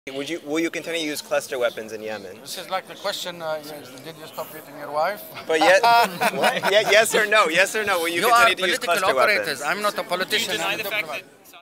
Will you continue to use cluster weapons in Yemen? This is like the question, did you stop beating your wife? But yes or no? Yes or no? Will you continue to use cluster weapons? I'm not a politician. Do you deny the fact that